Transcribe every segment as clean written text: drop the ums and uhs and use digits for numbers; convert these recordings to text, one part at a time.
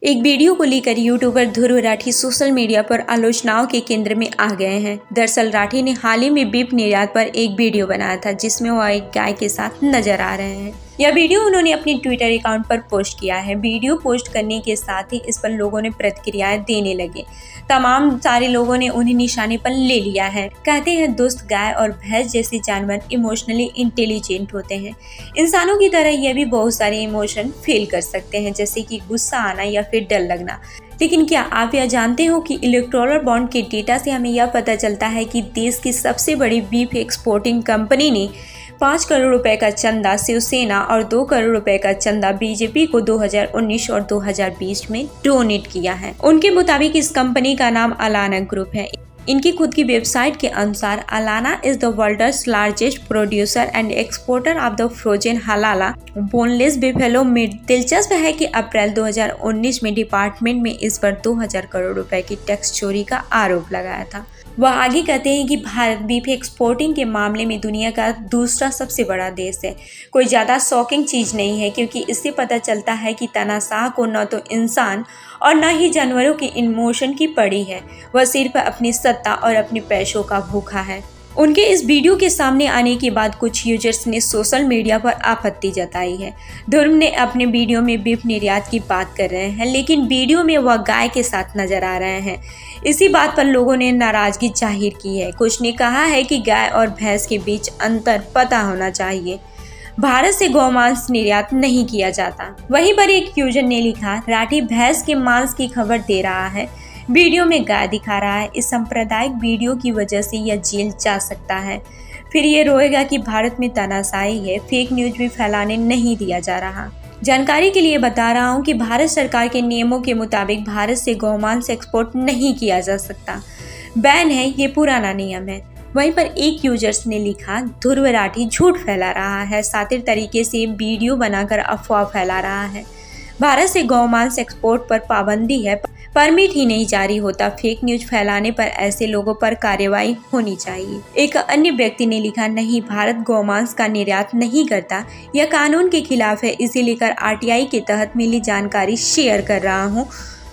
एक वीडियो को लेकर YouTuber Dhruv Rathee social media पर आलोचनाओं के केंद्र में आ गए हैं। दरअसल राठी ने हाल ही में बीफ निर्यात पर एक वीडियो बनाया था जिसमें वह एक गाय के साथ नजर आ रहे हैं। यह वीडियो उन्होंने अपने ट्विटर अकाउंट पर पोस्ट किया है। वीडियो पोस्ट करने के साथ ही इस पर लोगों ने प्रतिक्रियाएं देने लगे। तमाम सारे लोगों ने उन्हें निशाने पर ले लिया है। कहते हैं दोस्त, गाय और भैंस जैसे जानवर इमोशनली इंटेलिजेंट होते हैं। इंसानों की तरह यह भी बहुत सारे इमोशन फील कर सकते हैं, जैसे कि गुस्सा आना या फिर डर लगना। लेकिन क्या आप यह जानते हो कि इलेक्टोरल बॉन्ड के डेटा से हमें यह पता चलता है कि देश की सबसे बड़ी बीफ एक्सपोर्टिंग कंपनी ने 5 करोड़ रुपए का चंदा शिवसेना और 2 करोड़ रुपए का चंदा बीजेपी को 2019 और 2020 में डोनेट किया है। उनके मुताबिक इस कंपनी का नाम अलाना ग्रुप है। इनकी खुद की वेबसाइट के अनुसार Allana is the world's largest producer and exporter of the frozen halal boneless buffalo meat. दिलचस्प है कि अप्रैल 2019 में डिपार्टमेंट में इस पर 2000 करोड़ रुपए की टैक्स चोरी का आरोप लगाया था। वह आगे कहते हैं कि भारत बीफ एक्सपोर्टिंग के मामले में दुनिया का दूसरा सबसे बड़ा देश है। कोई ज़्यादा शॉकिंग चीज़ नहीं है, क्योंकि इससे पता चलता है कि तानाशाह को न तो इंसान और न ही जानवरों की इमोशन की पड़ी है। वह सिर्फ अपनी सत्ता और अपने पैसों का भूखा है। उनके इस वीडियो के सामने आने के बाद कुछ यूजर्स ने सोशल मीडिया पर आपत्ति जताई है। ध्रुव ने अपने वीडियो में बीफ निर्यात की बात कर रहे हैं, लेकिन वीडियो में वह गाय के साथ नजर आ रहे हैं। इसी बात पर लोगों ने नाराजगी जाहिर की है। कुछ ने कहा है कि गाय और भैंस के बीच अंतर पता होना चाहिए। भारत से गौमांस निर्यात नहीं किया जाता। वहीं पर एक यूजर ने लिखा, राठी भैंस के मांस की खबर दे रहा है, वीडियो में गाय दिखा रहा है। इस सांप्रदायिक वीडियो की वजह से यह जेल जा सकता है। फिर ये रोएगा कि भारत में तानाशाही है। फेक न्यूज भी फैलाने नहीं दिया जा रहा। जानकारी के लिए बता रहा हूँ कि भारत सरकार के नियमों के मुताबिक भारत से गौमांस एक्सपोर्ट नहीं किया जा सकता। बैन है, ये पुराना नियम है। वहीं पर एक यूजर्स ने लिखा, ध्रुव राठी झूठ फैला रहा है, शातिर तरीके से वीडियो बनाकर अफवाह फैला रहा है। भारत से गौमांस एक्सपोर्ट पर पाबंदी है, परमिट ही नहीं जारी होता। फेक न्यूज फैलाने पर ऐसे लोगों पर कार्रवाई होनी चाहिए। एक अन्य व्यक्ति ने लिखा, नहीं, भारत गौमांस का निर्यात नहीं करता, यह कानून के खिलाफ है। इसे लेकर आरटीआई के तहत मिली जानकारी शेयर कर रहा हूँ।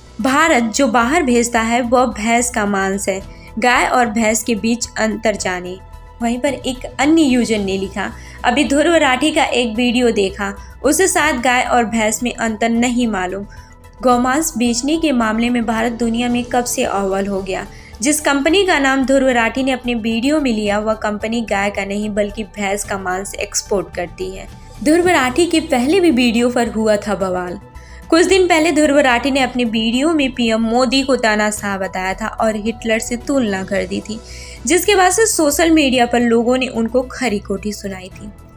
भारत जो बाहर भेजता है वह भैंस का मांस है। गाय और भैंस के बीच अंतर जाने। वहीं पर एक अन्य यूजर ने लिखा, अभी ध्रुव राठी का एक वीडियो देखा, उसे शायद गाय और भैंस में अंतर नहीं मालूम। गौमांस बेचने के मामले में भारत दुनिया में कब से अव्वल हो गया। जिस कंपनी का नाम ध्रुव राठी ने अपने वीडियो में लिया, वह कंपनी गाय का नहीं बल्कि भैंस का मांस एक्सपोर्ट करती है। ध्रुव राठी के पहले भी वीडियो पर हुआ था बवाल। कुछ दिन पहले ध्रुव राठी ने अपने वीडियो में पीएम मोदी को तानाशाह बताया था और हिटलर से तुलना कर दी थी, जिसके बाद से सोशल मीडिया पर लोगों ने उनको खरी खोटी सुनाई थी।